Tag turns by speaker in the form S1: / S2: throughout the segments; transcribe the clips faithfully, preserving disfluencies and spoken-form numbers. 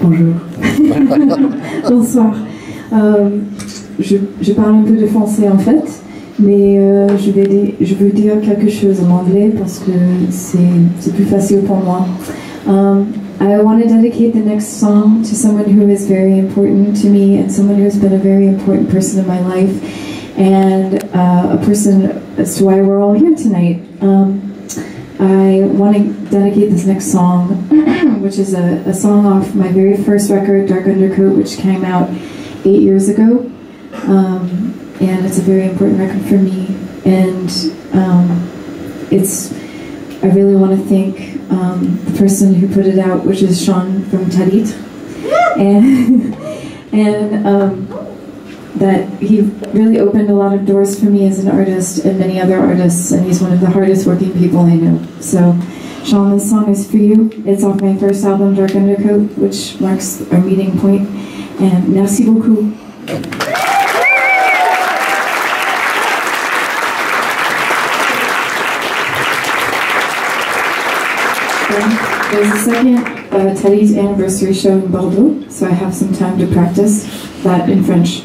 S1: Bonjour. Bonsoir. Euh, je, je parle un peu de français en fait, mais euh, je, vais, je veux dire quelque chose en anglais parce que c'est plus facile pour moi. Um, I want to dedicate the next song to someone who is very important to me and someone who has been a very important person in my life and uh, a person as to why we're all here tonight. Um, I want to dedicate this next song, which is a, a song off my very first record, Dark Undercoat, which came out eight years ago. Um, and it's a very important record for me. And um, it's, I really want to thank um, the person who put it out, which is Sean from Tarit. And, and um, that he really opened a lot of doors for me as an artist and many other artists, and he's one of the hardest working people I know. So, Sean, this song is for you. It's off my first album, Dark Undercoat, which marks our meeting point. And merci beaucoup. There's a second uh, Teddy's anniversary show in Bordeaux, so I have some time to practice that in French.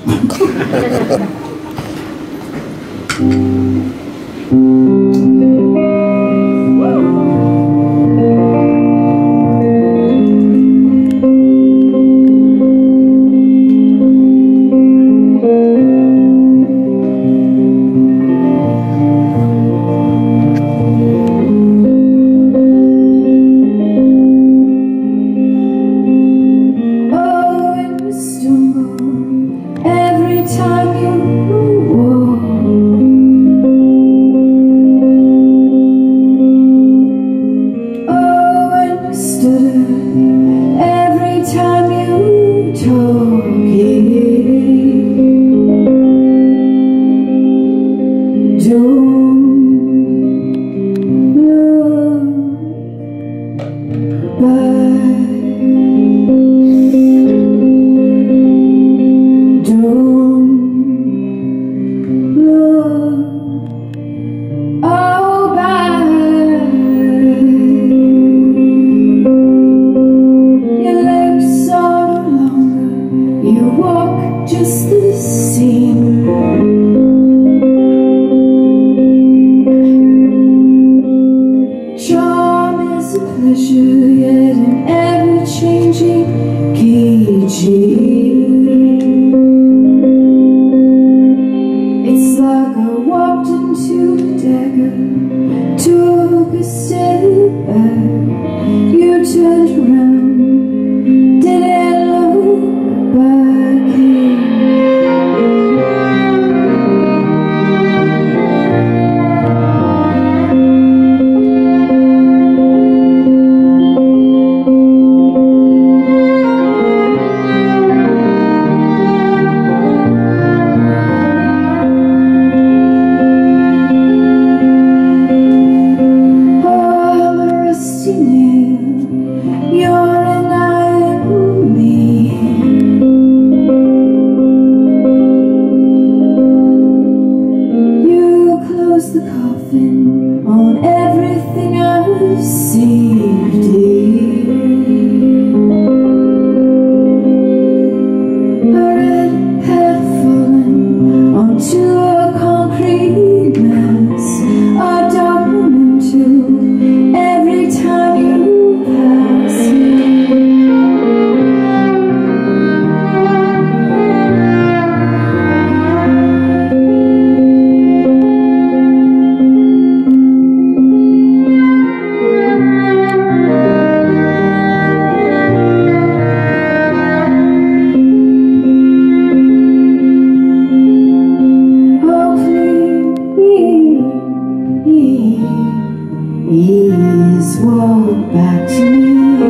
S2: Please walk back to me.